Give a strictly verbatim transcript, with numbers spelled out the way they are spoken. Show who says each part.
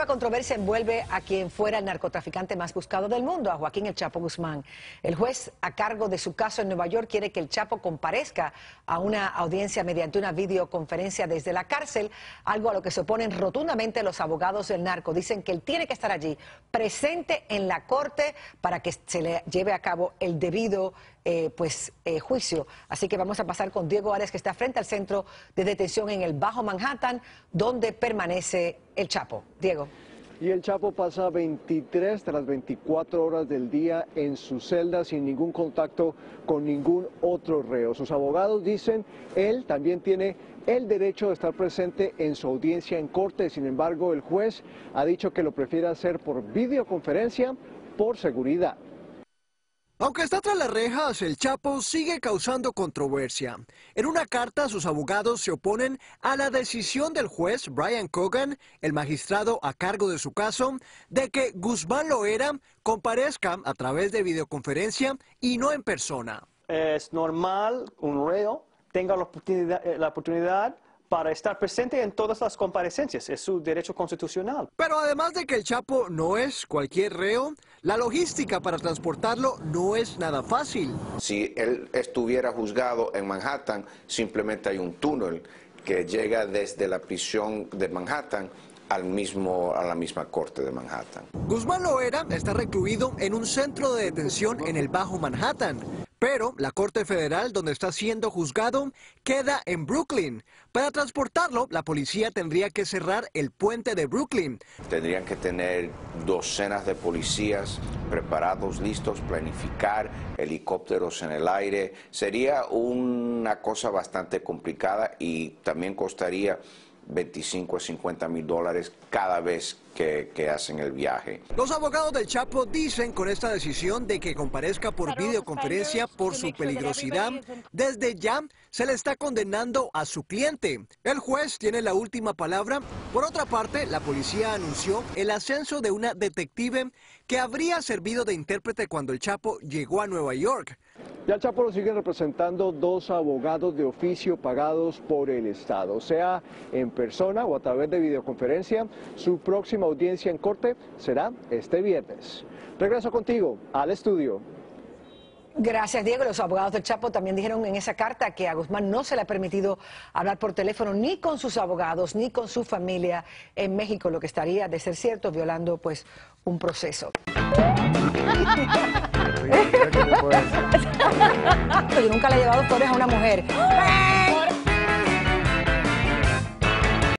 Speaker 1: nueva controversia envuelve a quien fuera el narcotraficante más buscado del mundo, a Joaquín El Chapo Guzmán. El juez a cargo de su caso en Nueva York quiere que el Chapo comparezca a una audiencia mediante una videoconferencia desde la cárcel, algo a lo que se oponen rotundamente los abogados del narco. Dicen que él tiene que estar allí, presente en la corte, para que se le lleve a cabo el debido eh, pues, eh, juicio. Así que vamos a pasar con Diego Arias, que está frente al centro de detención en el Bajo Manhattan, donde permanece el Chapo. Diego.
Speaker 2: Y el Chapo pasa veintitrés de las veinticuatro horas del día en su celda sin ningún contacto con ningún otro reo. Sus abogados dicen él también tiene el derecho de estar presente en su audiencia en corte. Sin embargo, el juez ha dicho que lo prefiere hacer por videoconferencia por seguridad.
Speaker 3: Aunque está tras las rejas, el Chapo sigue causando controversia. En una carta, sus abogados se oponen a la decisión del juez Brian Cogan, el magistrado a cargo de su caso, de que Guzmán Loera comparezca a través de videoconferencia y no en persona.
Speaker 4: Es normal un reo tenga la oportunidad, la oportunidad para estar presente en todas las comparecencias. Es su derecho constitucional.
Speaker 3: Pero además de que el Chapo no es cualquier reo, la logística para transportarlo no es nada fácil.
Speaker 5: Si él estuviera juzgado en Manhattan, simplemente hay un túnel que llega desde la prisión de Manhattan al mismo, a la misma corte de Manhattan.
Speaker 3: Guzmán Loera está recluido en un centro de detención en el Bajo Manhattan, pero la Corte Federal, donde está siendo juzgado, queda en Brooklyn. Para transportarlo, la policía tendría que cerrar el puente de Brooklyn.
Speaker 5: Tendrían que tener docenas de policías preparados, listos, planificar, helicópteros en el aire. Sería una cosa bastante complicada y también costaría veinticinco a cincuenta mil dólares cada vez que, que hacen el viaje.
Speaker 3: Los abogados del Chapo dicen con esta decisión de que comparezca por videoconferencia por su peligrosidad, desde ya se le está condenando a su cliente. El juez tiene la última palabra. Por otra parte, la policía anunció el ascenso de una detective que habría servido de intérprete cuando el Chapo llegó a Nueva York.
Speaker 2: Y al Chapo lo siguen representando dos abogados de oficio pagados por el Estado, sea en persona o a través de videoconferencia. Su próxima audiencia en corte será este viernes. Regreso contigo al estudio.
Speaker 1: Gracias, Diego. Los abogados del Chapo también dijeron en esa carta que a Guzmán no se le ha permitido hablar por teléfono ni con sus abogados ni con su familia en México, lo que estaría, de ser cierto, violando pues un proceso. Yo nunca le he llevado flores a una mujer.